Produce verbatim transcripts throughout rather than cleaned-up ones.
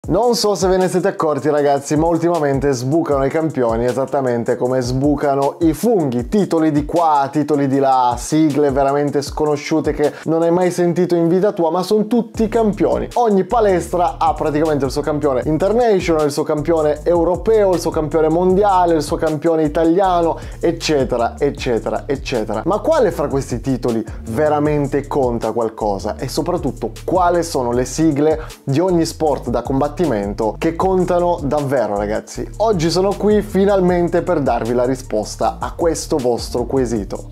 Non so se ve ne siete accorti ragazzi, ma ultimamente sbucano i campioni esattamente come sbucano i funghi, titoli di qua, titoli di là, sigle veramente sconosciute che non hai mai sentito in vita tua, ma sono tutti campioni. Ogni palestra ha praticamente il suo campione international, il suo campione europeo, il suo campione mondiale, il suo campione italiano, eccetera, eccetera, eccetera. Ma quale fra questi titoli veramente conta qualcosa? E soprattutto, quali sono le sigle di ogni sport da combattimento che contano davvero, ragazzi? Oggi sono qui finalmente per darvi la risposta a questo vostro quesito.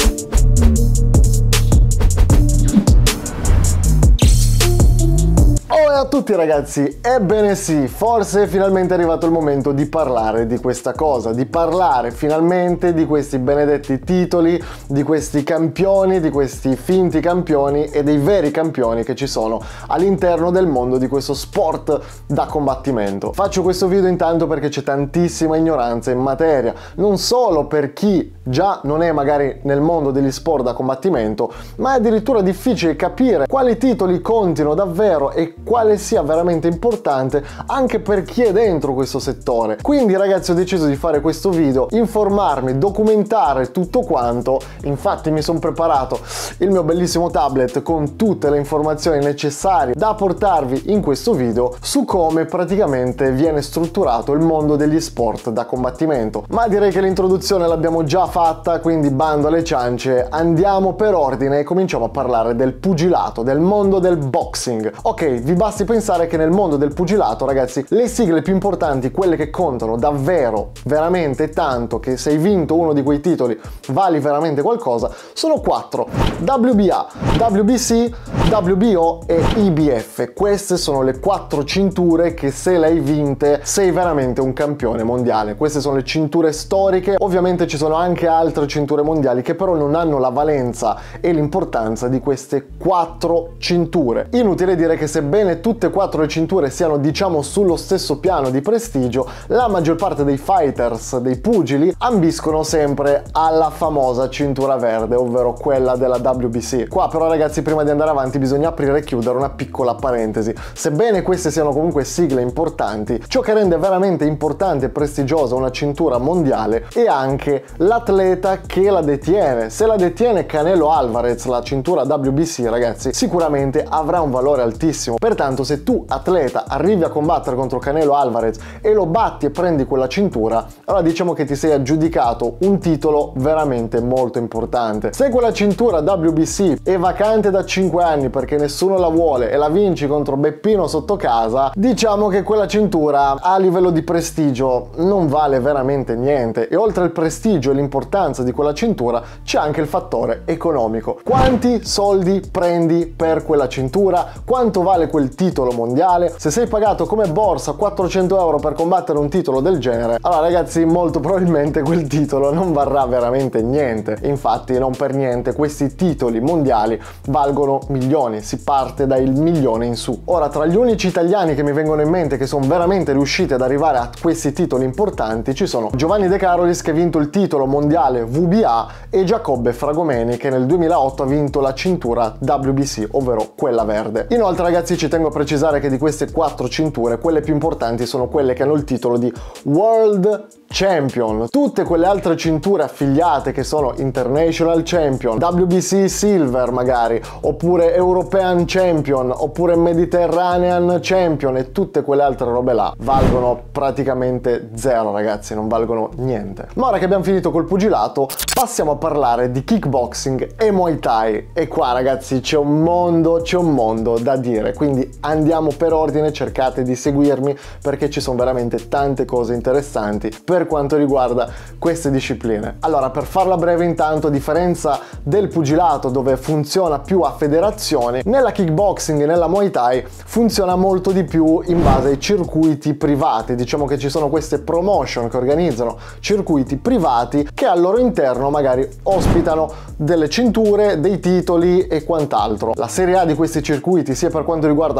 Ciao a tutti ragazzi, ebbene sì, forse è finalmente arrivato il momento di parlare di questa cosa, di parlare finalmente di questi benedetti titoli, di questi campioni, di questi finti campioni e dei veri campioni che ci sono all'interno del mondo di questo sport da combattimento. Faccio questo video intanto perché c'è tantissima ignoranza in materia, non solo per chi già non è magari nel mondo degli sport da combattimento, ma è addirittura difficile capire quali titoli contino davvero e quali sia veramente importante anche per chi è dentro questo settore. Quindi ragazzi ho deciso di fare questo video, informarmi, documentare tutto quanto. Infatti mi sono preparato il mio bellissimo tablet con tutte le informazioni necessarie da portarvi in questo video su come praticamente viene strutturato il mondo degli sport da combattimento. Ma direi che l'introduzione l'abbiamo già fatta, quindi bando alle ciance, andiamo per ordine e cominciamo a parlare del pugilato, del mondo del boxing. Ok, vi basta pensare che nel mondo del pugilato, ragazzi, le sigle più importanti, quelle che contano davvero, veramente tanto, che se hai vinto uno di quei titoli vali veramente qualcosa, sono quattro: W B A, W B C, W B O e I B F. Queste sono le quattro cinture che se le hai vinte sei veramente un campione mondiale. Queste sono le cinture storiche. Ovviamente ci sono anche altre cinture mondiali che però non hanno la valenza e l'importanza di queste quattro cinture. Inutile dire che sebbene tutte e quattro le cinture siano diciamo sullo stesso piano di prestigio, la maggior parte dei fighters, dei pugili, ambiscono sempre alla famosa cintura verde, ovvero quella della W B C. Qua però ragazzi, prima di andare avanti bisogna aprire e chiudere una piccola parentesi. Sebbene queste siano comunque sigle importanti, ciò che rende veramente importante e prestigiosa una cintura mondiale è anche l'atleta che la detiene. Se la detiene Canelo Alvarez, la cintura W B C, ragazzi, sicuramente avrà un valore altissimo. Pertanto se tu atleta arrivi a combattere contro Canelo Alvarez e lo batti e prendi quella cintura, allora diciamo che ti sei aggiudicato un titolo veramente molto importante. Se quella cintura W B C è vacante da cinque anni perché nessuno la vuole e la vinci contro Beppino sotto casa, diciamo che quella cintura a livello di prestigio non vale veramente niente. E oltre al prestigio e l'importanza di quella cintura c'è anche il fattore economico. Quanti soldi prendi per quella cintura? Quanto vale quel titolo mondiale? Se sei pagato come borsa quattrocento euro per combattere un titolo del genere, allora ragazzi molto probabilmente quel titolo non varrà veramente niente. Infatti non per niente questi titoli mondiali valgono milioni, si parte dal milione in su. Ora, tra gli unici italiani che mi vengono in mente che sono veramente riusciti ad arrivare a questi titoli importanti ci sono Giovanni De Carolis, che ha vinto il titolo mondiale W B A, e Giacobbe Fragomeni, che nel duemilaotto ha vinto la cintura W B C, ovvero quella verde. Inoltre ragazzi ci tengo a precisare che di queste quattro cinture quelle più importanti sono quelle che hanno il titolo di World Champion. Tutte quelle altre cinture affiliate che sono International Champion, W B C Silver magari, oppure European Champion, oppure Mediterranean Champion e tutte quelle altre robe là valgono praticamente zero, ragazzi, non valgono niente. Ma ora che abbiamo finito col pugilato passiamo a parlare di kickboxing e Muay Thai, e qua ragazzi c'è un mondo, c'è un mondo da dire, quindi andiamo per ordine, cercate di seguirmi perché ci sono veramente tante cose interessanti per quanto riguarda queste discipline. Allora, per farla breve, intanto, a differenza del pugilato dove funziona più a federazioni, nella kickboxing e nella Muay Thai funziona molto di più in base ai circuiti privati. Diciamo che ci sono queste promotion che organizzano circuiti privati che al loro interno magari ospitano delle cinture, dei titoli e quant'altro. La serie A di questi circuiti, sia per quanto riguarda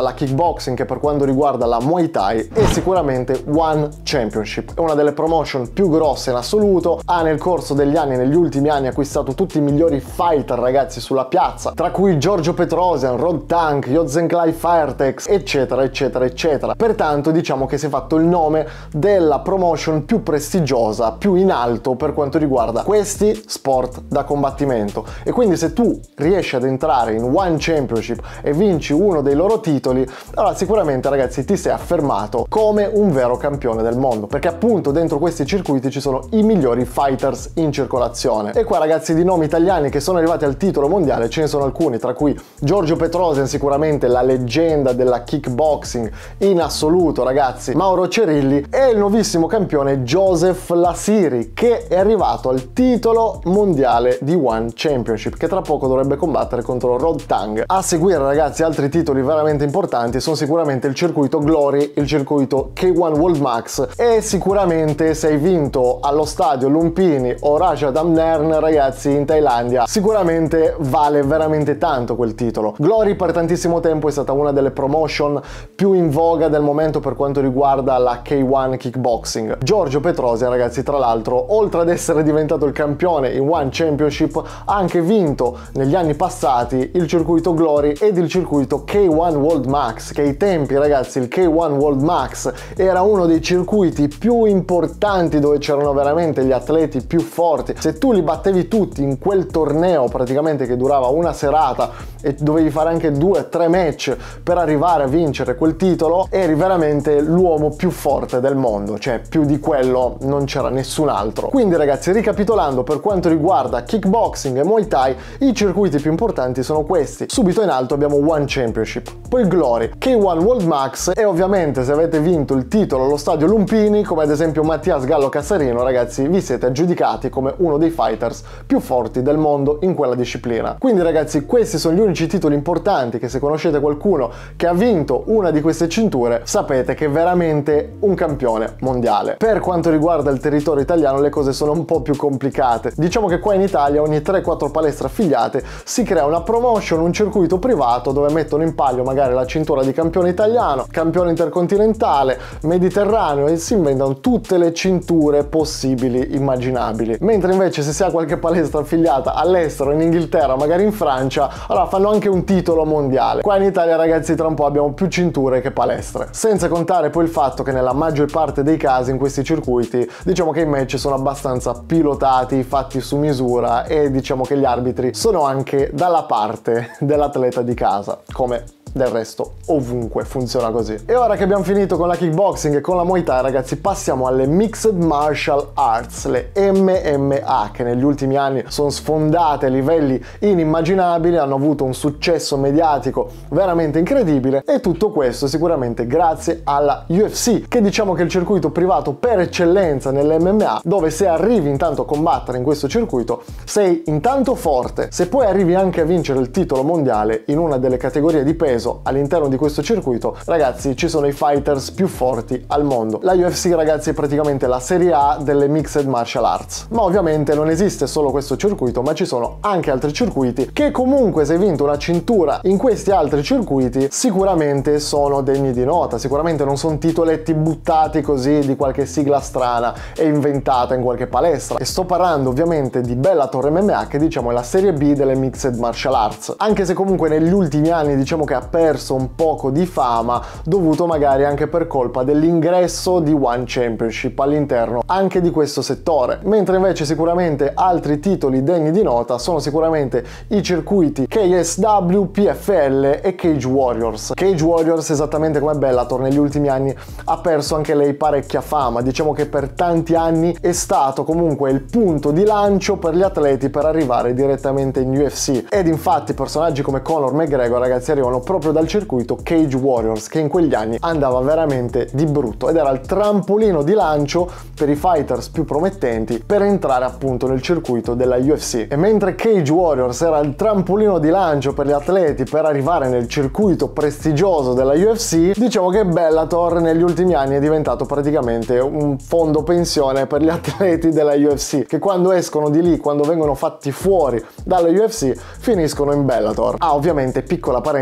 la kickboxing che per quanto riguarda la Muay Thai è sicuramente One Championship. È una delle promotion più grosse in assoluto, ha nel corso degli anni, negli ultimi anni, acquistato tutti i migliori fighter ragazzi sulla piazza, tra cui Giorgio Petrosian, Rod Tank, Yozenklai Firetex, eccetera eccetera eccetera. Pertanto diciamo che si è fatto il nome della promotion più prestigiosa, più in alto per quanto riguarda questi sport da combattimento. E quindi se tu riesci ad entrare in One Championship e vinci uno dei loro titoli, allora sicuramente ragazzi ti sei affermato come un vero campione del mondo, perché appunto dentro questi circuiti ci sono i migliori fighters in circolazione. E qua ragazzi di nomi italiani che sono arrivati al titolo mondiale ce ne sono alcuni, tra cui Giorgio Petrosian, sicuramente la leggenda della kickboxing in assoluto ragazzi, Mauro Cerilli, e il nuovissimo campione Joseph Lasiri, che è arrivato al titolo mondiale di One Championship, che tra poco dovrebbe combattere contro Rod Tang. A seguire ragazzi altri titoli veramente importanti sono sicuramente il circuito Glory, il circuito K uno World Max, e sicuramente se hai vinto allo stadio Lumpini o Rajadamnern ragazzi in Thailandia, sicuramente vale veramente tanto quel titolo. Glory per tantissimo tempo è stata una delle promotion più in voga del momento per quanto riguarda la K uno kickboxing. Giorgio Petrosian ragazzi tra l'altro, oltre ad essere diventato il campione in One Championship, ha anche vinto negli anni passati il circuito Glory ed il circuito K uno World Max, che ai tempi ragazzi il K uno World Max era uno dei circuiti più importanti dove c'erano veramente gli atleti più forti. Se tu li battevi tutti in quel torneo praticamente che durava una serata e dovevi fare anche due o tre match per arrivare a vincere quel titolo, eri veramente l'uomo più forte del mondo, cioè più di quello non c'era nessun altro. Quindi ragazzi, ricapitolando, per quanto riguarda kickboxing e Muay Thai, i circuiti più importanti sono questi. Subito in alto abbiamo One Championship, poi Glory, K uno World Max, e ovviamente se avete vinto il titolo allo stadio Lumpini, come ad esempio Mattias Gallo Cassarino, ragazzi vi siete aggiudicati come uno dei fighters più forti del mondo in quella disciplina. Quindi ragazzi, questi sono gli unici titoli importanti che, se conoscete qualcuno che ha vinto una di queste cinture, sapete che è veramente un campione mondiale. Per quanto riguarda il territorio italiano le cose sono un po' più complicate. Diciamo che qua in Italia ogni tre quattro palestre affiliate si crea una promotion, un circuito privato dove mettono in palio magari la cintura di campione italiano, campione intercontinentale, mediterraneo, e si inventano tutte le cinture possibili, immaginabili. Mentre invece se si ha qualche palestra affiliata all'estero, in Inghilterra, magari in Francia, allora fanno anche un titolo mondiale. Qua in Italia ragazzi tra un po' abbiamo più cinture che palestre. Senza contare poi il fatto che nella maggior parte dei casi in questi circuiti diciamo che i match sono abbastanza pilotati, fatti su misura, e diciamo che gli arbitri sono anche dalla parte dell'atleta di casa, come del resto ovunque funziona così. E ora che abbiamo finito con la kickboxing e con la Muay Thai ragazzi, passiamo alle Mixed Martial Arts, le M M A, che negli ultimi anni sono sfondate a livelli inimmaginabili, hanno avuto un successo mediatico veramente incredibile, e tutto questo sicuramente grazie alla U F C, che diciamo che è il circuito privato per eccellenza nelle M M A, dove se arrivi intanto a combattere in questo circuito sei intanto forte, se poi arrivi anche a vincere il titolo mondiale in una delle categorie di peso all'interno di questo circuito, ragazzi ci sono i fighters più forti al mondo. La U F C ragazzi è praticamente la serie A delle Mixed Martial Arts, ma ovviamente non esiste solo questo circuito, ma ci sono anche altri circuiti che comunque, se hai vinto una cintura in questi altri circuiti, sicuramente sono degni di nota, sicuramente non sono titoletti buttati così di qualche sigla strana e inventata in qualche palestra. E sto parlando ovviamente di Bellator M M A, che diciamo è la serie B delle Mixed Martial Arts, anche se comunque negli ultimi anni diciamo che ha perso un poco di fama, dovuto magari anche per colpa dell'ingresso di One Championship all'interno anche di questo settore. Mentre invece sicuramente altri titoli degni di nota sono sicuramente i circuiti K S W, P F L e Cage Warriors. Cage Warriors, esattamente come Bellator, negli ultimi anni ha perso anche lei parecchia fama. Diciamo che per tanti anni è stato comunque il punto di lancio per gli atleti per arrivare direttamente in U F C, ed infatti personaggi come Conor McGregor ragazzi arrivano proprio dal circuito Cage Warriors, che in quegli anni andava veramente di brutto ed era il trampolino di lancio per i fighters più promettenti per entrare appunto nel circuito della U F C. E mentre Cage Warriors era il trampolino di lancio per gli atleti per arrivare nel circuito prestigioso della U F C, diciamo che Bellator negli ultimi anni è diventato praticamente un fondo pensione per gli atleti della U F C, che quando escono di lì, quando vengono fatti fuori dalla U F C, finiscono in Bellator. Ah, ovviamente, piccola parentesi ragazzi,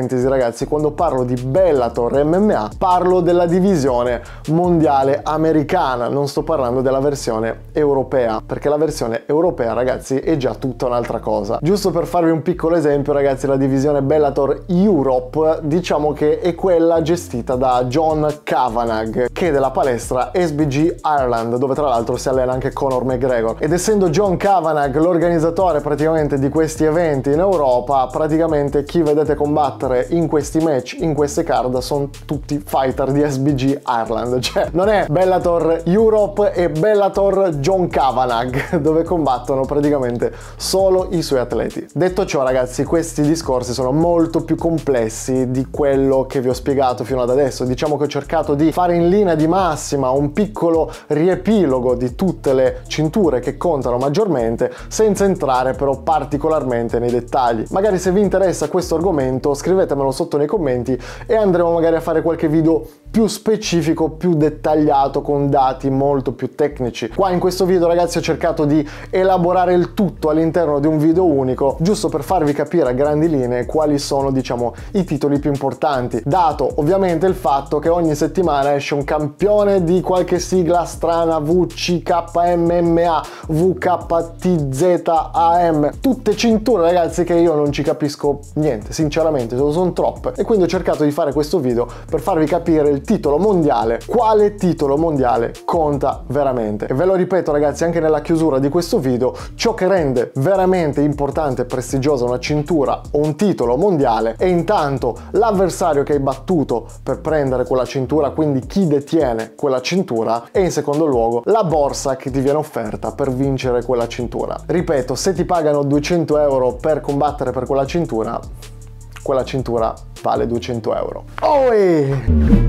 ragazzi, quando parlo di Bellator M M A parlo della divisione mondiale americana, non sto parlando della versione europea, perché la versione europea, ragazzi, è già tutta un'altra cosa. Giusto per farvi un piccolo esempio, ragazzi, la divisione Bellator Europe diciamo che è quella gestita da John Kavanagh, che è della palestra S B G Ireland, dove tra l'altro si allena anche Conor McGregor. Ed essendo John Kavanagh l'organizzatore praticamente di questi eventi in Europa, praticamente chi vedete combattere in questi match, in queste card, sono tutti fighter di S B G Ireland, cioè non è Bellator Europe, è Bellator John Kavanagh, dove combattono praticamente solo i suoi atleti. Detto ciò, ragazzi, questi discorsi sono molto più complessi di quello che vi ho spiegato fino ad adesso. Diciamo che ho cercato di fare in linea di massima un piccolo riepilogo di tutte le cinture che contano maggiormente, senza entrare però particolarmente nei dettagli. Magari se vi interessa questo argomento scrivetemelo sotto nei commenti e andremo magari a fare qualche video più specifico, più dettagliato, con dati molto più tecnici. Qua in questo video, ragazzi, ho cercato di elaborare il tutto all'interno di un video unico, giusto per farvi capire a grandi linee quali sono, diciamo, i titoli più importanti, dato ovviamente il fatto che ogni settimana esce un campione di qualche sigla strana, V C K M M A, V K T Z A M, tutte cinture, ragazzi, che io non ci capisco niente, sinceramente, sono troppe, e quindi ho cercato di fare questo video per farvi capire il titolo mondiale, quale titolo mondiale conta veramente. E ve lo ripeto, ragazzi, anche nella chiusura di questo video, ciò che rende veramente importante e prestigiosa una cintura o un titolo mondiale è intanto l'avversario che hai battuto per prendere quella cintura, quindi chi detiene quella cintura, e in secondo luogo la borsa che ti viene offerta per vincere quella cintura. Ripeto, se ti pagano duecento euro per combattere per quella cintura, quella cintura vale duecento euro. Oh,